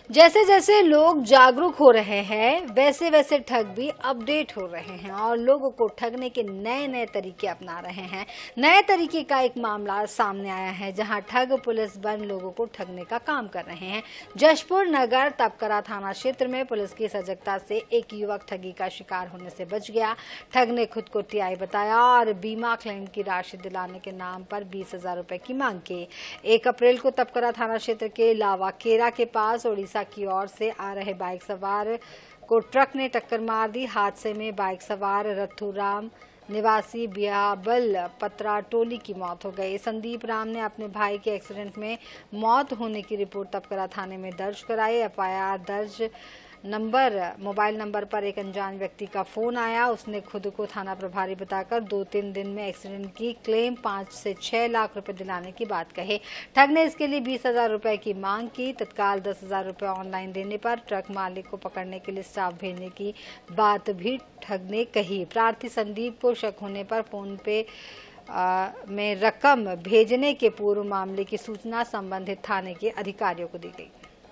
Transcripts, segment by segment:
जैसे जैसे लोग जागरूक हो रहे हैं वैसे वैसे ठग भी अपडेट हो रहे हैं और लोगों को ठगने के नए नए तरीके अपना रहे हैं। नए तरीके का एक मामला सामने आया है जहां ठग पुलिस बन लोगों को ठगने का काम कर रहे हैं। जशपुर नगर तपकरा थाना क्षेत्र में पुलिस की सजगता से एक युवक ठगी का शिकार होने से बच गया। ठग ने खुद को टीआई बताया और बीमा क्लेम की राशि दिलाने के नाम पर 20,000 रुपए की मांग की। 1 अप्रैल को तपकरा थाना क्षेत्र के लावाकेरा के पास ओडिशा की ओर से आ रहे बाइक सवार को ट्रक ने टक्कर मार दी। हादसे में बाइक सवार रथुराम निवासी बियाबल पत्रा टोली की मौत हो गई। संदीप राम ने अपने भाई के एक्सीडेंट में मौत होने की रिपोर्ट तपकरा थाने में दर्ज कराई। एफआईआर दर्ज मोबाइल नंबर पर एक अनजान व्यक्ति का फोन आया। उसने खुद को थाना प्रभारी बताकर 2-3 दिन में एक्सीडेंट की क्लेम 5 से 6 लाख रुपए दिलाने की बात कही। ठग ने इसके लिए 20,000 रुपए की मांग की। तत्काल 10,000 रुपए ऑनलाइन देने पर ट्रक मालिक को पकड़ने के लिए स्टाफ भेजने की बात भी ठग ने कही। प्रार्थी संदीप को शक होने पर फोन पे में रकम भेजने के पूर्व मामले की सूचना संबंधित थाने के अधिकारियों को दी गई।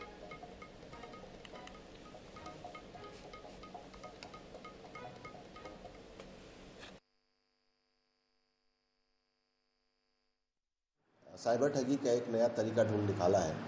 साइबर ठगी का एक नया तरीका ढूंढ निकाला है।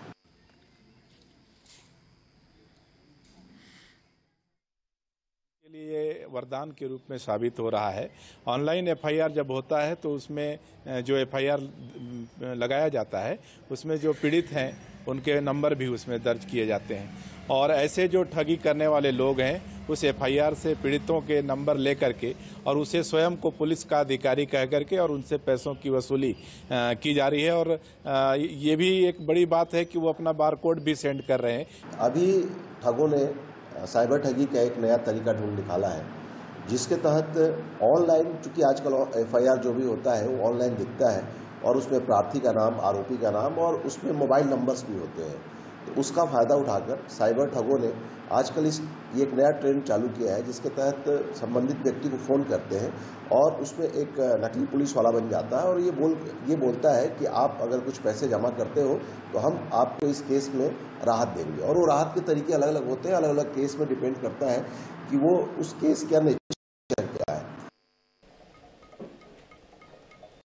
के लिए वरदान के रूप में साबित हो रहा है। ऑनलाइन एफआईआर जब होता है तो उसमें जो एफआईआर लगाया जाता है उसमें जो पीड़ित हैं उनके नंबर भी उसमें दर्ज किए जाते हैं और ऐसे जो ठगी करने वाले लोग हैं उस एफआईआर से पीड़ितों के नंबर ले करके और उसे स्वयं को पुलिस का अधिकारी कह करके और उनसे पैसों की वसूली की जा रही है। और ये भी एक बड़ी बात है कि वो अपना बारकोड भी सेंड कर रहे हैं। अभी ठगों ने साइबर ठगी का एक नया तरीका ढूंढ निकाला है जिसके तहत ऑनलाइन, चूंकि आजकल एफआईआर जो भी होता है वो ऑनलाइन दिखता है और उसमें प्रार्थी का नाम, आरोपी का नाम और उसमें मोबाइल नंबर्स भी होते हैं। तो उसका फ़ायदा उठाकर साइबर ठगों ने आजकल ये एक नया ट्रेंड चालू किया है जिसके तहत संबंधित व्यक्ति को फ़ोन करते हैं और उसमें एक नकली पुलिस वाला बन जाता है और ये बोलता है कि आप अगर कुछ पैसे जमा करते हो तो हम आपको इस केस में राहत देंगे। और वो राहत के तरीके अलग अलग होते हैं, अलग अलग केस में डिपेंड करता है कि वो उस केस के